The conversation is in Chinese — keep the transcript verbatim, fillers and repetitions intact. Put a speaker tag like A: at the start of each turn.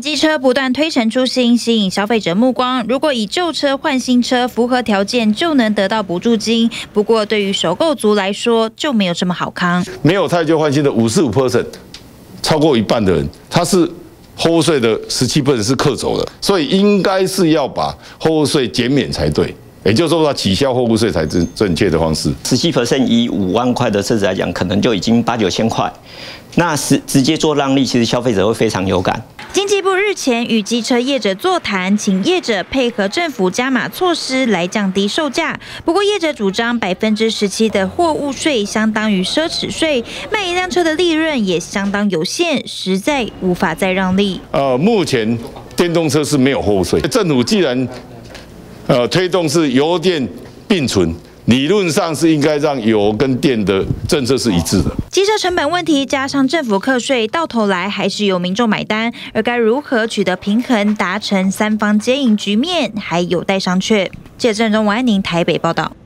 A: 机车不断推陈出新，吸引消费者目光。如果以旧车换新车符合条件，就能得到补助金。不过，对于首购族来说，就没有这么好康。
B: 没有汰旧换新的五十五 percent， 超过一半的人，他是货物税的十七 percent 是课走的，所以应该是要把货物税减免才对。 也就是说，它取消货物税才正正确的方式。
C: 十七 percent 以五万块的车子来讲，可能就已经八九千块。那是直接做让利，其实消费者会非常有感。
A: 经济部日前与机车业者座谈，请业者配合政府加码措施来降低售价。不过，业者主张百分之十七的货物税相当于奢侈税，卖一辆车的利润也相当有限，实在无法再让利。
B: 呃，目前电动车是没有货物税，政府既然 呃，推动是油电并存，理论上是应该让油跟电的政策是一致的。
A: 机车成本问题加上政府课税，到头来还是由民众买单。而该如何取得平衡，达成三方皆赢局面，还有待商榷。记者郑中文安宁台北报道。